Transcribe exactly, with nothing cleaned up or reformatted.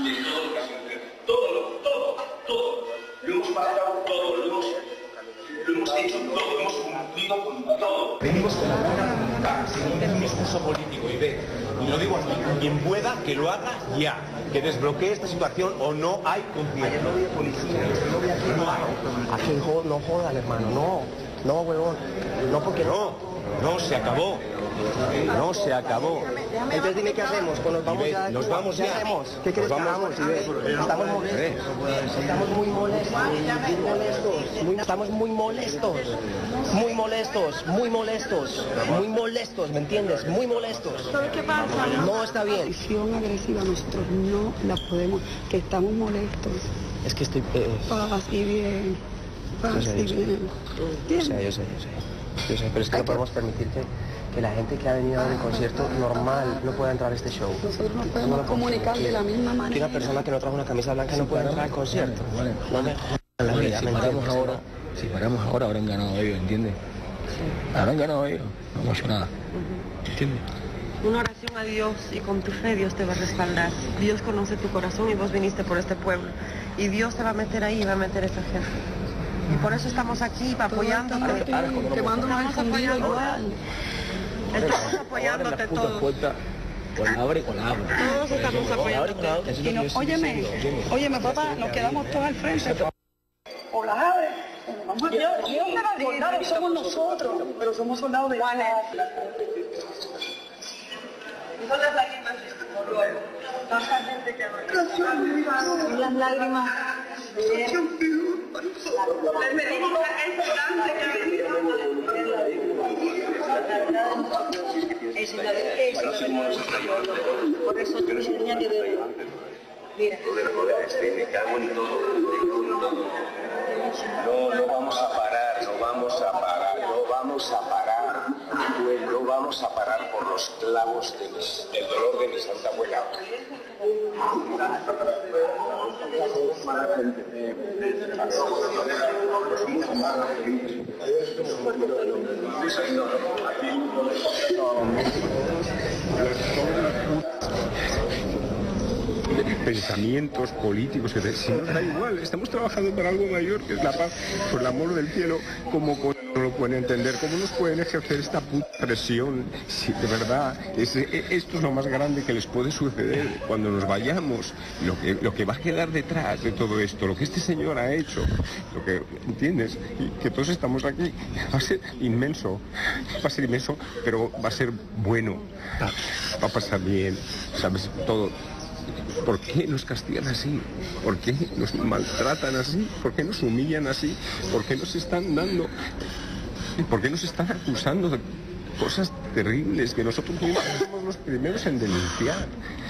de todo lo que ha sido. Todo, todo, todo. Lo hemos pasado todo, lo hemos, lo hemos hecho todo, hemos cumplido con todo. Venimos con la buena voluntad, sin un discurso político, y ve, y lo digo aquí, quien pueda que lo haga ya, que desbloquee esta situación o no hay concierto. Ayer no vi de policía, no vi aquí, no hay. Aquí jo- no jodan, hermano, no, no, huevón, no porque no. No, no, se acabó. No, se acabó. Entonces dime qué hacemos, pues nos vamos Ve, ya. nos vamos ¿Qué ya. hacemos? ¿Qué quieres Nos que vamos. hagamos? Y ve, estamos molestos. Estamos muy molestos. Muy molestos. Muy- estamos muy molestos. Muy molestos. Muy molestos. Muy molestos, ¿me entiendes? Muy molestos. ¿Sabes qué pasa? No está bien. Acción agresiva nosotros no la podemos, que estamos molestos. Es que estoy... Eh, Paz y bien. Paz Yo sé, y yo sé. bien. yo sé, yo sé, yo sé. Yo sé, pero es que no podemos permitir que, que la gente que ha venido a ver el concierto normal no pueda entrar a este show. Nosotros no No podemos lo comunicar de la misma Que manera. una persona que no trajo una camisa blanca no puede entrar al concierto. No me jodan la Vale, vida, si ¿me paramos entiendes? ahora, si paramos ahora, habrán ganado ellos, ¿entiendes? Habrán ganado ellos, no hemos hecho nada, ¿entiendes? Una oración a Dios y con tu fe Dios te va a respaldar. Dios conoce tu corazón y vos viniste por este pueblo. Y Dios te va a meter ahí y va a meter a esta gente. Y por eso estamos aquí, apoyándote. Quemándonos el fundido igual. Estamos apoyándote todos. Con la abre y con la abre. Todos estamos apoyándote. Y no, óyeme, óyeme papá, nos quedamos todos al frente. O la abre. Dios te va a somos nosotros, pero somos soldados de Juan. Tanta gente que va. Las lágrimas. Les pedimos a ese grande que ha venido. Esa es la verdad. Por eso te enseña que de... Mira. Me cago en todo, me cago en todo. No, no vamos a parar, no vamos a parar, no vamos a parar. No vamos a parar por los clavos de mis, del dolor de mi santa abuela. Pensamientos políticos, que si nos da igual, estamos trabajando para algo mayor, que es la paz, por el amor del cielo. ¿Cómo no lo pueden entender? ¿Cómo nos pueden ejercer esta puta presión? Si de verdad, es, esto es lo más grande que les puede suceder cuando nos vayamos. Lo que, lo que va a quedar detrás de todo esto, lo que este señor ha hecho, lo que, ¿entiendes? Y que todos estamos aquí, va a ser inmenso, va a ser inmenso, pero va a ser bueno, va a pasar bien, ¿sabes? Todo. ¿Por qué nos castigan así? ¿Por qué nos maltratan así? ¿Por qué nos humillan así? ¿Por qué nos están dando? ¿Por qué nos están acusando de cosas terribles que nosotros mismos somos los primeros en denunciar?